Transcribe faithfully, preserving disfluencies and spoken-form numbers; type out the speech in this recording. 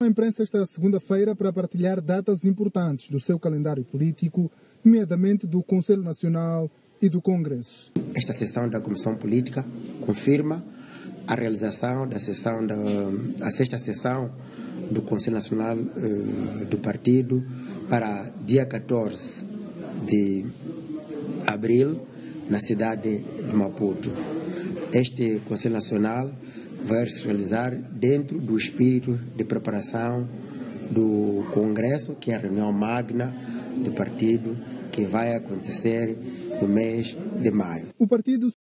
à imprensa esta segunda-feira para partilhar datas importantes do seu calendário político, nomeadamente do Conselho Nacional e do Congresso. Esta sessão da Comissão Política confirma a realização da sessão da a sexta sessão do Conselho Nacional eh, do Partido para dia quatorze de abril na cidade de Maputo. Este Conselho Nacional vai se realizar dentro do espírito de preparação do Congresso, que é a reunião magna do partido, que vai acontecer no mês de maio. O partido